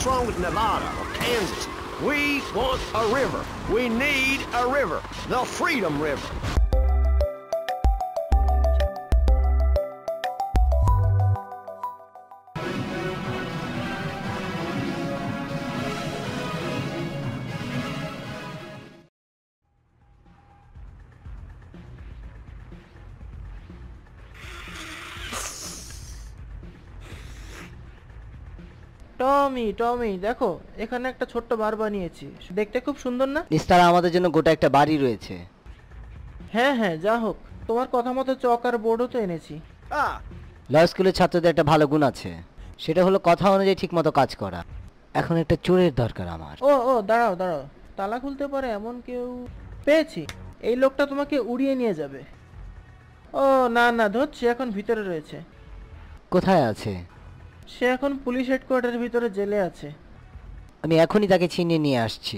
What's wrong with Nevada or Kansas? We want a river. We need a river. The Freedom River. টমি টমি দেখো এখানে একটা ছোট্ট বার বানিয়েছি, দেখতে খুব সুন্দর না? নিস্তারা আমাদের জন্য গোটা একটা বাড়ি রয়েছে। হ্যাঁ হ্যাঁ, যা হোক, তোমার কথা মতো চক আর বোর্ডও তো এনেছি। ল স্কুলের ছাত্রদের একটা ভালো গুণ আছে, সেটা হলো কথা অনুযায়ী ঠিক মতো কাজ করা। এখন একটা চোরের দরকার আমার। ও ও দাঁড়াও দাঁড়াও, তালা খুলতে পারে এমন কেউ পেয়েছি। এই লোকটা তোমাকে উড়িয়ে নিয়ে যাবে। ও না না, ধরছি, এখন ভিতরে রয়েছে। কোথায় আছে? সে এখন পুলিশ হেডকোয়ার্টারের ভিতরে জেলে আছে। আমি এখনই তাকে ছিনিয়ে নিয়ে আসছি।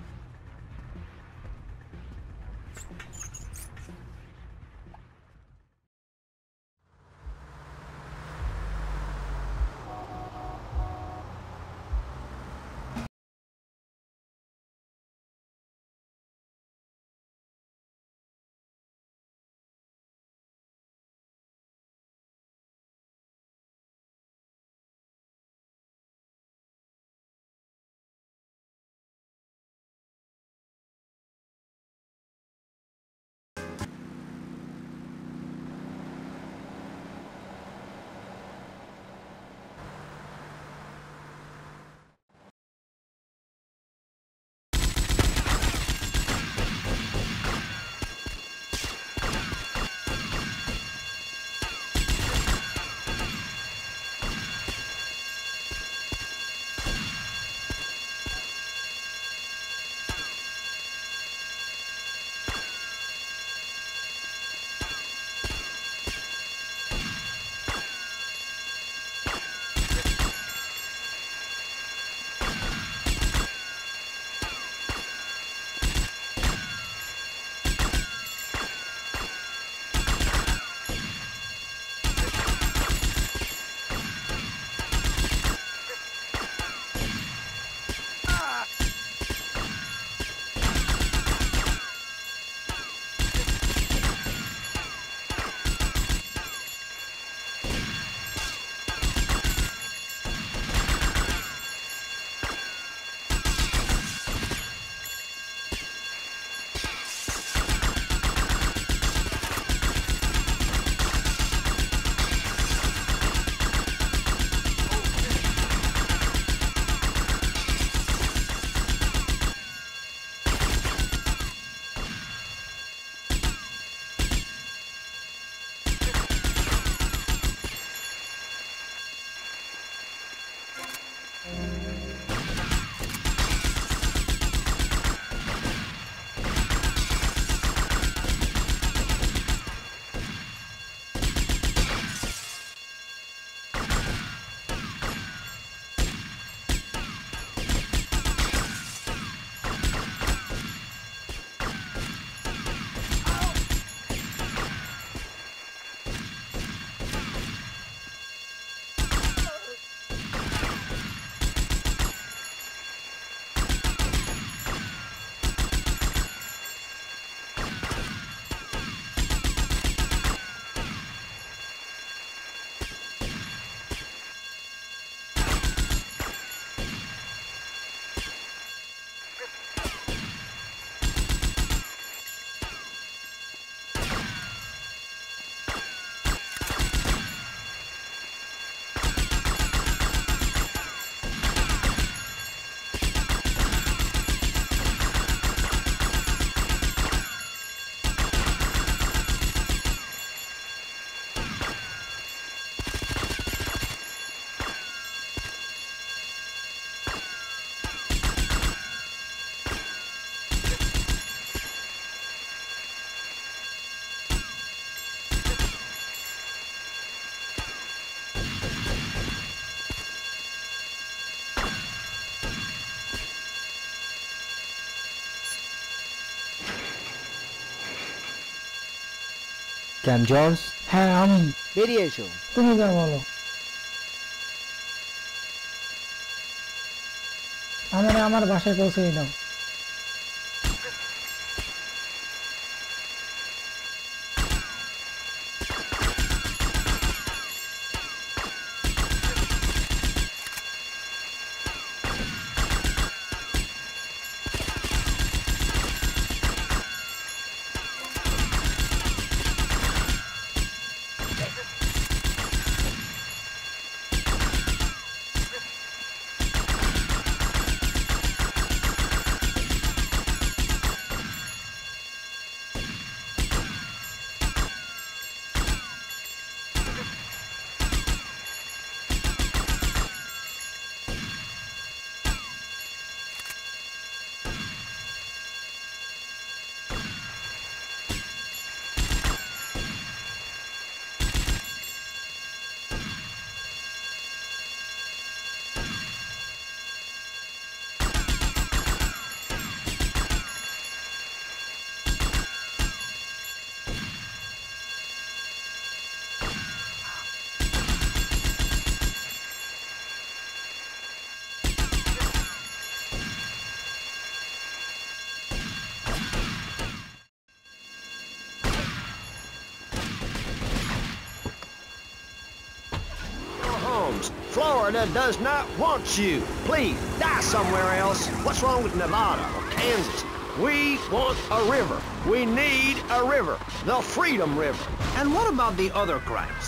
Cam Jones? হ্যাঁ আমি। বেরিয়ে এসো। তুমি যা বলো। আমার বাসায় পৌঁছে দাও। Florida does not want you. Please, die somewhere else. What's wrong with Nevada or Kansas? We want a river. We need a river. The Freedom River. And what about the other crimes?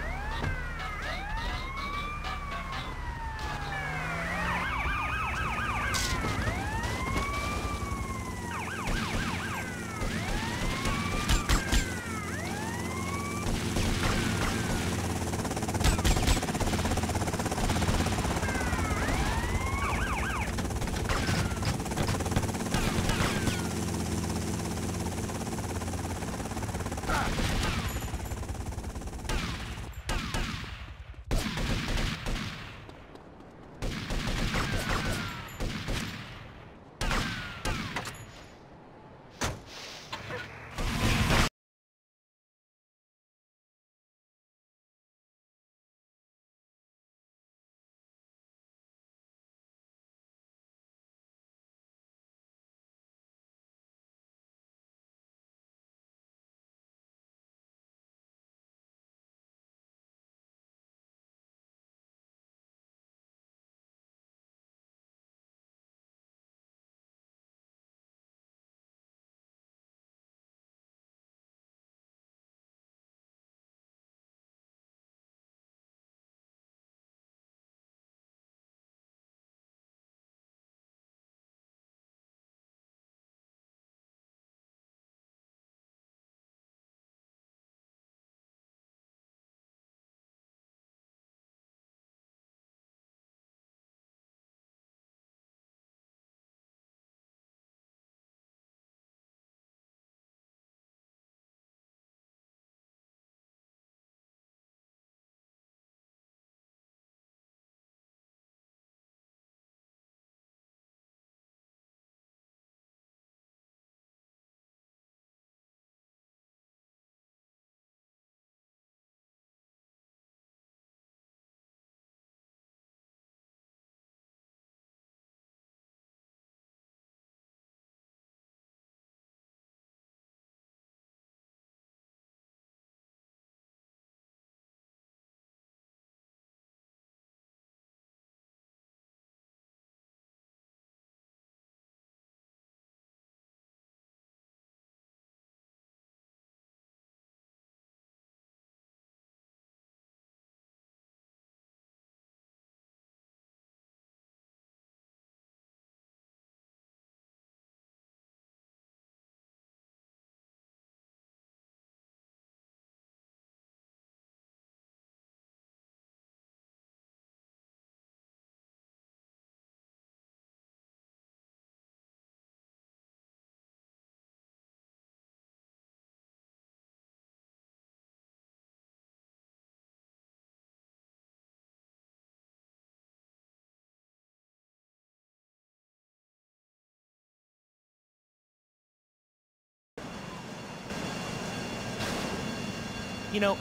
You know,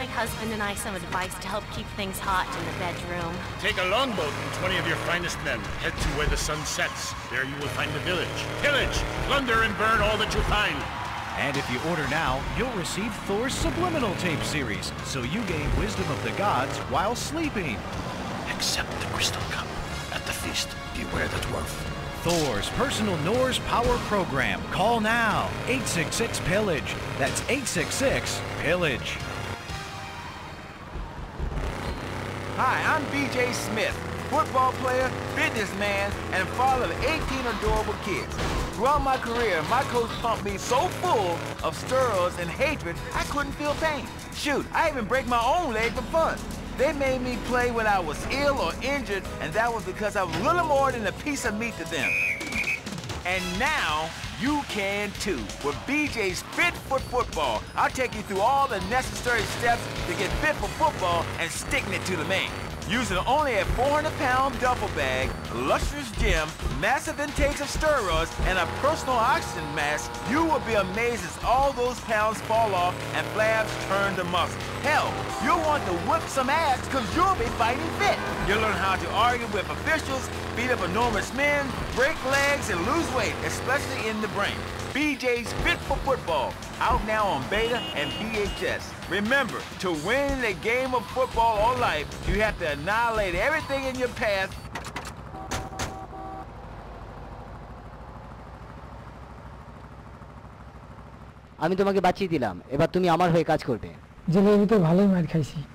my husband and I some advice to help keep things hot in the bedroom. Take a longboat and 20 of your finest men. Head to where the sun sets. There you will find the village. Pillage, plunder, and burn all that you find. And if you order now, you'll receive Thor's Subliminal Tape Series, so you gain wisdom of the gods while sleeping. Accept the crystal cup. At the feast, beware the dwarf. Thor's personal Norse power program. Call now. 866-PILLAGE. That's 866-PILLAGE. Hi, I'm BJ Smith, football player, businessman, and father of 18 adorable kids. Throughout my career, my coach pumped me so full of steroids and hatred, I couldn't feel pain. Shoot, I even break my own leg for fun. They made me play when I was ill or injured, and that was because I was little more than a piece of meat to them. And now, you can too, with BJ's Fit for Football. I'll take you through all the necessary steps to get fit for football and sticking it to the man. Using only a 400-pound duffel bag, luxurious gym, massive intakes of steroids, and a personal oxygen mask, you will be amazed as all those pounds fall off and flabs turn to muscle. Hell, you'll want to whip some ass because you'll be fighting fit. You'll learn how to argue with officials, beat up enormous men, break legs, and lose weight, especially in the brain. BJ's Fit for Football, out now on beta and VHS. Remember, to win the game of football or life, you have to annihilate everything in your path. আমি তোমাকে বাঁচিয়ে দিলাম, এবার তুমি আমার হয়ে কাজ করবে। জেলের ভিতর ভালোই মার খাইছি।